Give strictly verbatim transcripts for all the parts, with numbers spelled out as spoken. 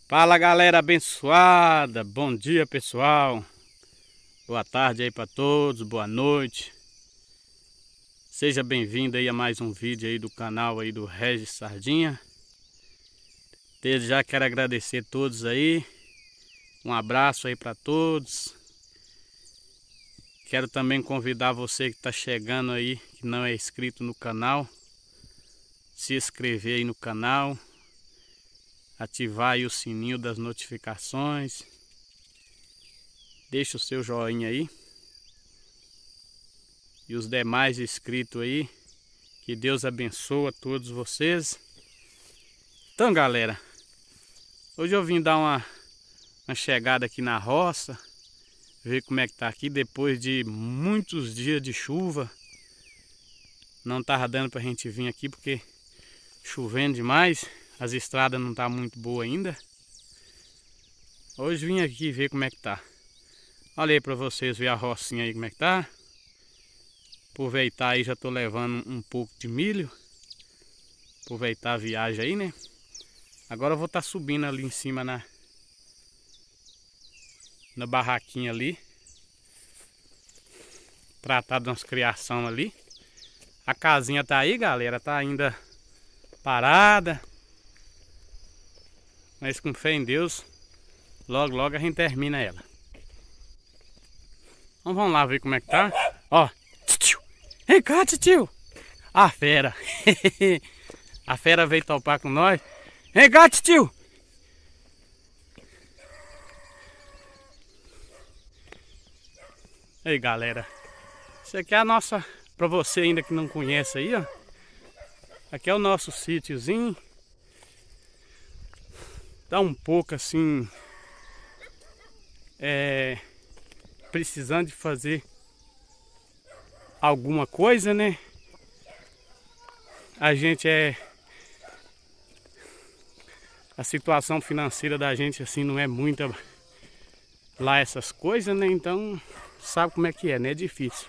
Fala, galera abençoada, bom dia pessoal, boa tarde aí para todos, boa noite. Seja bem-vindo aí a mais um vídeo aí do canal aí do Regis Sardinha. Desde já quero agradecer a todos aí, um abraço aí para todos. Quero também convidar você que está chegando aí, que não é inscrito no canal, se inscrever aí no canal. Ativar aí o sininho das notificações. Deixa o seu joinha aí. E os demais inscritos aí. Que Deus abençoe a todos vocês. Então, galera, hoje eu vim dar uma, uma chegada aqui na roça. Ver como é que tá aqui depois de muitos dias de chuva. Não tava dando pra gente vir aqui porque chovendo demais. As estradas não tá muito boa ainda. Hoje vim aqui ver como é que tá. Olha aí pra vocês ver a rocinha aí como é que tá. Aproveitar aí, já tô levando um pouco de milho. Aproveitar a viagem aí, né? Agora eu vou estar tá subindo ali em cima na Na barraquinha ali. Tratar de umas criação ali. A casinha tá aí, galera. Tá ainda parada. Mas com fé em Deus, logo logo a gente termina ela. Então vamos lá ver como é que tá. Ó, tio, vem cá, tio. A fera. A fera veio topar com nós. Vem cá, tio. Aí, galera. Isso aqui é a nossa, pra você ainda que não conhece aí, ó. Aqui é o nosso sítiozinho. Tá um pouco assim, é, precisando de fazer alguma coisa, né? A gente é, a situação financeira da gente assim não é muita lá essas coisas, né? Então sabe como é que é, né? É difícil.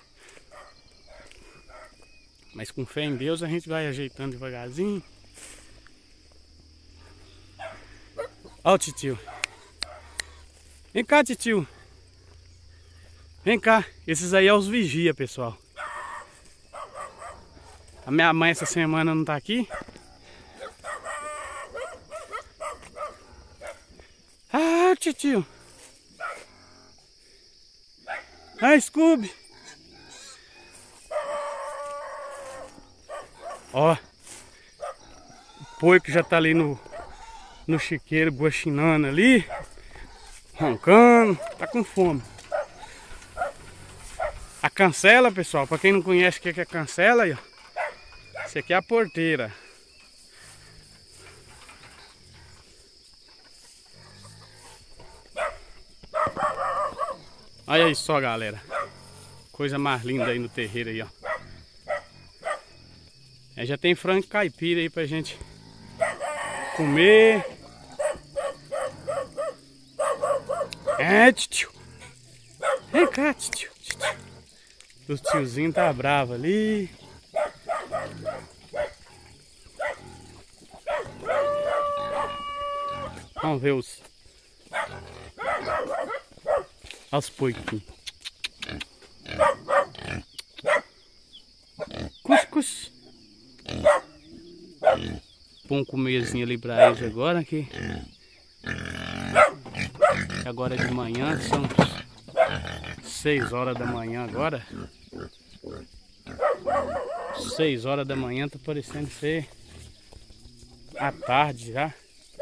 Mas com fé em Deus a gente vai ajeitando devagarzinho. Ó o titio. Vem cá, titio. Vem cá. Esses aí é os vigia, pessoal. A minha mãe essa semana não tá aqui. Ah, titio. Ah, Scooby. Ó. O porco já tá ali no... no chiqueiro, guaxinando ali, roncando, tá com fome. A cancela, pessoal, para quem não conhece o que é cancela, aí, ó, essa aqui é a porteira. Olha aí só, galera, coisa mais linda aí no terreiro aí, ó. É, já tem frango caipira aí pra gente comer. É, tio. Vem cá, tio. O tiozinho tá bravo ali. Vamos ver os... Olha os porquinhos. Cuscuz. Põe um comerzinho ali pra eles agora aqui. Agora é de manhã, são seis horas da manhã agora. seis horas da manhã, tá parecendo ser a tarde já.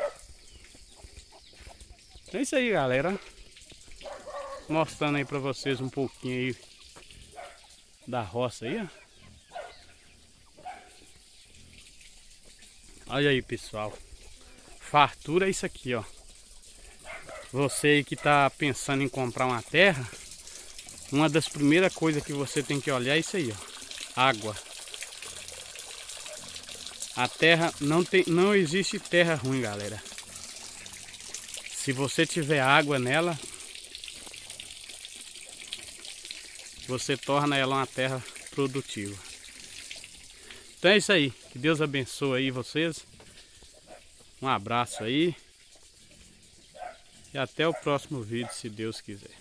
É isso aí, galera. Mostrando aí pra vocês um pouquinho aí da roça aí, ó. Olha aí, pessoal. Fartura é isso aqui, ó. Você aí que tá pensando em comprar uma terra, uma das primeiras coisas que você tem que olhar é isso aí, ó. Água. A terra não tem, não existe terra ruim, galera. Se você tiver água nela, você torna ela uma terra produtiva. Então é isso aí. Que Deus abençoe aí vocês. Um abraço aí. E até o próximo vídeo, se Deus quiser.